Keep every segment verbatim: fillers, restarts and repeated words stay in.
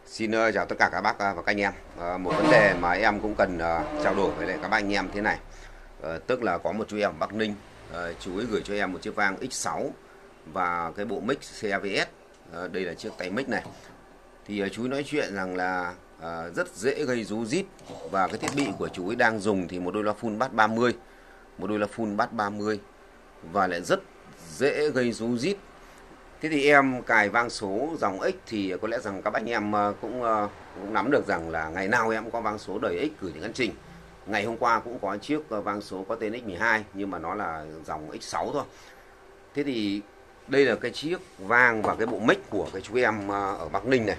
Xin uh, chào tất cả các bác uh, và các anh em. Uh, một vấn đề mà em cũng cần uh, trao đổi với lại các bác anh em thế này. Uh, tức là có một chú em ở Bắc Ninh, uh, chú ấy gửi cho em một chiếc vang X sáu và cái bộ mic xê a vê ét. Uh, đây là chiếc tay mic này. Thì uh, chú ấy nói chuyện rằng là uh, rất dễ gây rú rít, và cái thiết bị của chú ấy đang dùng thì một đôi loa full bass ba mươi, một đôi loa full bass ba mươi và lại rất dễ gây rú rít. Thế thì em cài vang số dòng X thì có lẽ rằng các anh em cũng, cũng nắm được rằng là ngày nào em cũng có vang số đời X gửi đến căn trình. Ngày hôm qua cũng có chiếc vang số có tên X mười hai nhưng mà nó là dòng X sáu thôi. Thế thì đây là cái chiếc vang và cái bộ mic của cái chú em ở Bắc Ninh này.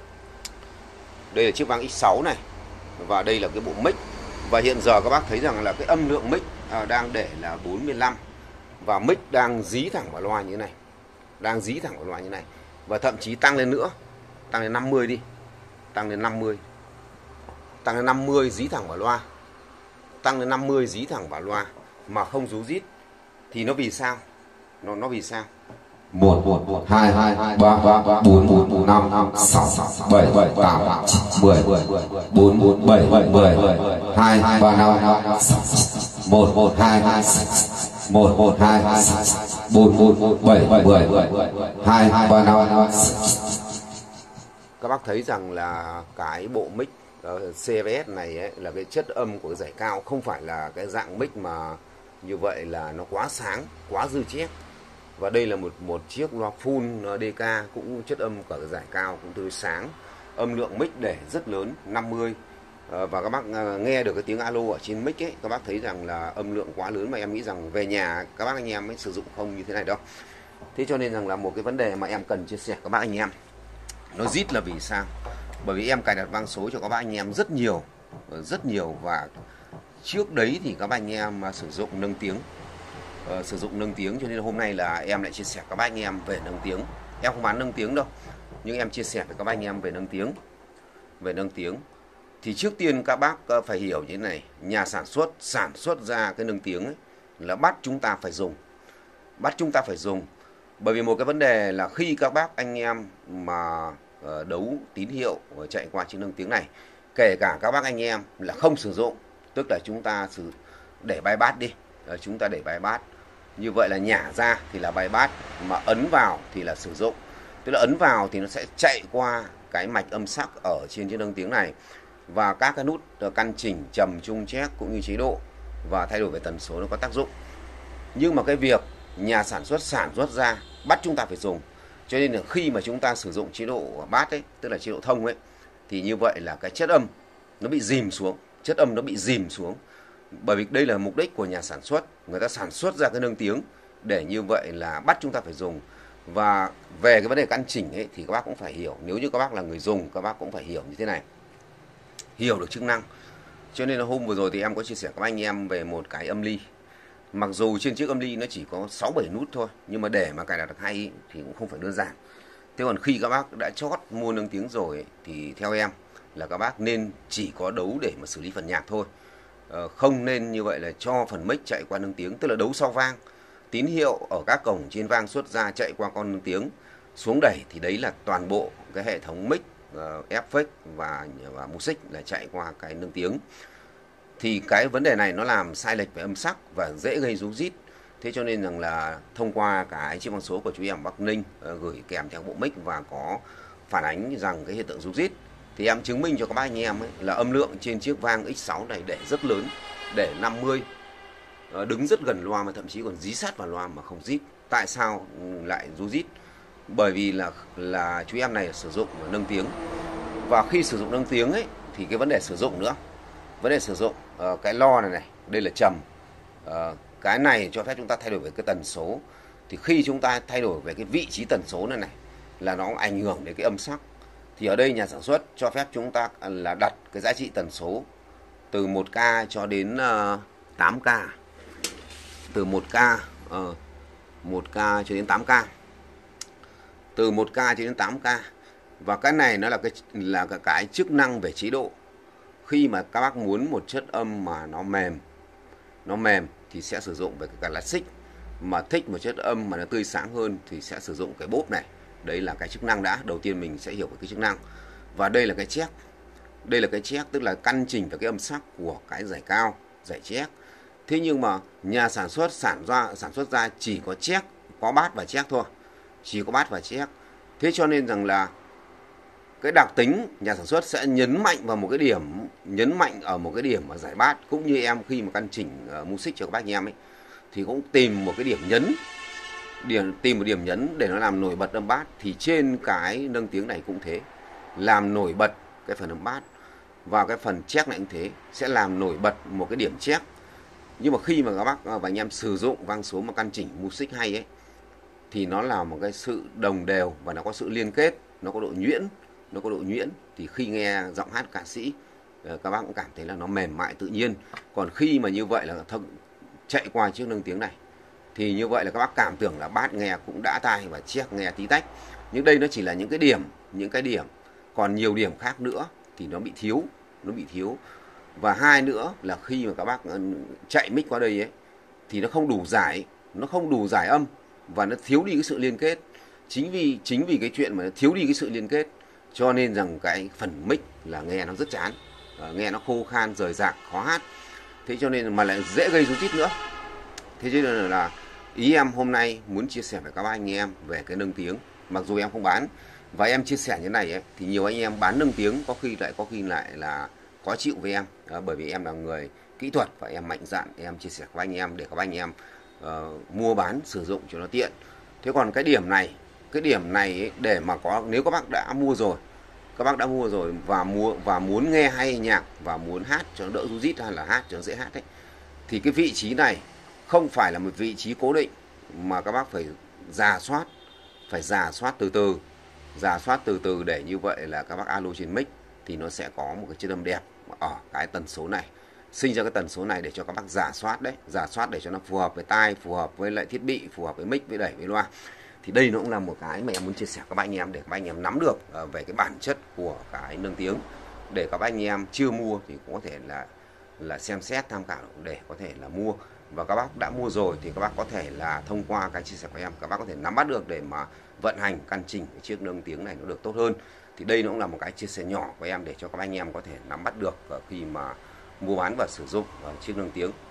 Đây là chiếc vang X sáu này và đây là cái bộ mic. Và hiện giờ các bác thấy rằng là cái âm lượng mic đang để là bốn mươi lăm và mic đang dí thẳng vào loa như thế này. Đang dí thẳng vào loa như này và thậm chí tăng lên nữa, tăng lên năm mươi đi, tăng lên năm mươi, tăng lên năm mươi dí thẳng vào loa, tăng lên năm mươi dí thẳng vào loa mà không rú rít. Thì nó vì sao? Nó nó vì sao? một một hai hai ba ba bốn bốn năm sáu bảy tám mười bốn bốn bảy mười hai ba năm một một hai một một hai bốn bốn bảy mười hai ba năm. Các bác thấy rằng là cái bộ mic uh, xê a vê ét này ấy, là cái chất âm của giải cao, không phải là cái dạng mic mà như vậy là nó quá sáng, quá dư chép. Và đây là một một chiếc loa full đê ca cũng chất âm cả giải cao, cũng tươi sáng, âm lượng mic để rất lớn năm mươi. Uh, và các bác uh, nghe được cái tiếng alo ở trên mic ấy, các bác thấy rằng là âm lượng quá lớn mà em nghĩ rằng về nhà các bác anh em ấy sử dụng không như thế này đâu. Thế cho nên rằng là một cái vấn đề mà em cần chia sẻ các bác anh em, nó rít là vì sao? Bởi vì em cài đặt vang số cho các bác anh em rất nhiều, rất nhiều và trước đấy thì các bác anh em sử dụng nâng tiếng, uh, sử dụng nâng tiếng cho nên hôm nay là em lại chia sẻ các bác anh em về nâng tiếng. Em không bán nâng tiếng đâu, nhưng em chia sẻ với các bác anh em về nâng tiếng. Về nâng tiếng thì trước tiên các bác phải hiểu như thế này, nhà sản xuất sản xuất ra cái nâng tiếng ấy, là bắt chúng ta phải dùng, bắt chúng ta phải dùng. Bởi vì một cái vấn đề là khi các bác anh em mà đấu tín hiệu chạy qua chiếc nâng tiếng này, kể cả các bác anh em là không sử dụng, tức là chúng ta sử để bypass đi, chúng ta để bypass, như vậy là nhả ra thì là bypass, mà ấn vào thì là sử dụng. Tức là ấn vào thì nó sẽ chạy qua cái mạch âm sắc ở trên chiếc nâng tiếng này, và các cái nút căn chỉnh, trầm, trung, chép cũng như chế độ và thay đổi về tần số nó có tác dụng. Nhưng mà cái việc nhà sản xuất sản xuất ra bắt chúng ta phải dùng, cho nên là khi mà chúng ta sử dụng chế độ bass ấy, tức là chế độ thông ấy, thì như vậy là cái chất âm nó bị dìm xuống, chất âm nó bị dìm xuống. Bởi vì đây là mục đích của nhà sản xuất, người ta sản xuất ra cái nâng tiếng để như vậy là bắt chúng ta phải dùng. Và về cái vấn đề căn chỉnh ấy thì các bác cũng phải hiểu, nếu như các bác là người dùng, các bác cũng phải hiểu như thế này, hiểu được chức năng. Cho nên là hôm vừa rồi thì em có chia sẻ các anh em về một cái âm ly. Mặc dù trên chiếc âm ly nó chỉ có sáu bảy nút thôi, nhưng mà để mà cài đặt được hay thì cũng không phải đơn giản. Thế còn khi các bác đã chót mua nâng tiếng rồi thì theo em là các bác nên chỉ có đấu để mà xử lý phần nhạc thôi. Ờ, không nên như vậy là cho phần mic chạy qua nâng tiếng, tức là đấu sau vang. Tín hiệu ở các cổng trên vang xuất ra chạy qua con nâng tiếng xuống đẩy thì đấy là toàn bộ cái hệ thống mic, uh, effect và, và music là chạy qua cái nâng tiếng. Thì cái vấn đề này nó làm sai lệch về âm sắc và dễ gây rú rít. Thế cho nên rằng là thông qua cái chiếc vang số của chú em Bắc Ninh uh, gửi kèm theo bộ mic và có phản ánh rằng cái hiện tượng rú rít, thì em chứng minh cho các bác anh em ấy là âm lượng trên chiếc vang X sáu này để rất lớn, để năm mươi, uh, đứng rất gần loa mà thậm chí còn dí sát vào loa mà không rít. Tại sao lại rú rít? Bởi vì là là chú em này sử dụng nâng tiếng, và khi sử dụng nâng tiếng ấy thì cái vấn đề sử dụng nữa, vấn đề sử dụng uh, cái lo này này, đây là trầm, uh, cái này cho phép chúng ta thay đổi về cái tần số. Thì khi chúng ta thay đổi về cái vị trí tần số này này là nó ảnh hưởng đến cái âm sắc. Thì ở đây nhà sản xuất cho phép chúng ta là đặt cái giá trị tần số từ một ca cho đến uh, tám ca, từ một ca uh, một ca cho đến tám ca, từ một ca cho đến tám ca. Và cái này nó là cái là cái chức năng về chế độ. Khi mà các bác muốn một chất âm mà nó mềm, nó mềm thì sẽ sử dụng về cái classic, mà thích một chất âm mà nó tươi sáng hơn thì sẽ sử dụng cái bốp này. Đấy là cái chức năng đã. Đầu tiên mình sẽ hiểu về cái chức năng. Và đây là cái check. Đây là cái check, tức là căn chỉnh về cái âm sắc của cái dải cao, dải check. Thế nhưng mà nhà sản xuất sản ra sản xuất ra chỉ có check, có bass và check thôi. Chỉ có bass và check. Thế cho nên rằng là cái đặc tính nhà sản xuất sẽ nhấn mạnh vào một cái điểm, nhấn mạnh ở một cái điểm ở giải bass, cũng như em khi mà căn chỉnh uh, music cho các bác anh em ấy thì cũng tìm một cái điểm nhấn, điểm tìm một điểm nhấn để nó làm nổi bật âm bass. Thì trên cái nâng tiếng này cũng thế, làm nổi bật cái phần âm bass, và cái phần check này cũng thế, sẽ làm nổi bật một cái điểm check. Nhưng mà khi mà các bác và anh em sử dụng vang số mà căn chỉnh music hay ấy thì nó là một cái sự đồng đều và nó có sự liên kết, nó có độ nhuyễn, nó có độ nhuyễn thì khi nghe giọng hát ca sĩ các bác cũng cảm thấy là nó mềm mại tự nhiên. Còn khi mà như vậy là thông, chạy qua chiếc nâng tiếng này thì như vậy là các bác cảm tưởng là bass nghe cũng đã tai và check nghe tí tách. Nhưng đây nó chỉ là những cái điểm, những cái điểm, còn nhiều điểm khác nữa thì nó bị thiếu, nó bị thiếu. Và hai nữa là khi mà các bác chạy mic qua đây ấy thì nó không đủ giải, nó không đủ giải âm và nó thiếu đi cái sự liên kết. Chính vì chính vì cái chuyện mà nó thiếu đi cái sự liên kết cho nên rằng cái phần mic là nghe nó rất chán, nghe nó khô khan, rời rạc, khó hát. Thế cho nên mà lại dễ gây rối rít nữa. Thế cho nên là ý em hôm nay muốn chia sẻ với các anh em về cái nâng tiếng. Mặc dù em không bán, và em chia sẻ như này ấy, thì nhiều anh em bán nâng tiếng có khi lại có khi lại là khó chịu với em, à, bởi vì em là người kỹ thuật và em mạnh dạn em chia sẻ với anh em để các anh em uh, mua bán sử dụng cho nó tiện. Thế còn cái điểm này, cái điểm này ấy, để mà có, nếu các bác đã mua rồi, các bác đã mua rồi và mua và muốn nghe hay nhạc và muốn hát cho nó đỡ ru rít hay là hát cho nó dễ hát ấy, thì cái vị trí này không phải là một vị trí cố định mà các bác phải rà soát, phải rà soát từ từ, rà soát từ từ để như vậy là các bác alo trên mic thì nó sẽ có một cái chất âm đẹp ở cái tần số này, sinh ra cái tần số này để cho các bác rà soát đấy, rà soát để cho nó phù hợp với tai, phù hợp với lại thiết bị, phù hợp với mic, với đẩy, với loa. Thì đây nó cũng là một cái mà em muốn chia sẻ các anh em để các anh em nắm được về cái bản chất của cái nâng tiếng, để các anh em chưa mua thì cũng có thể là là xem xét tham khảo để có thể là mua. Và các bác đã mua rồi thì các bác có thể là thông qua cái chia sẻ của em, các bác có thể nắm bắt được để mà vận hành căn chỉnh cái chiếc nâng tiếng này nó được tốt hơn. Thì đây nó cũng là một cái chia sẻ nhỏ của em để cho các anh em có thể nắm bắt được khi mà mua bán và sử dụng chiếc nâng tiếng.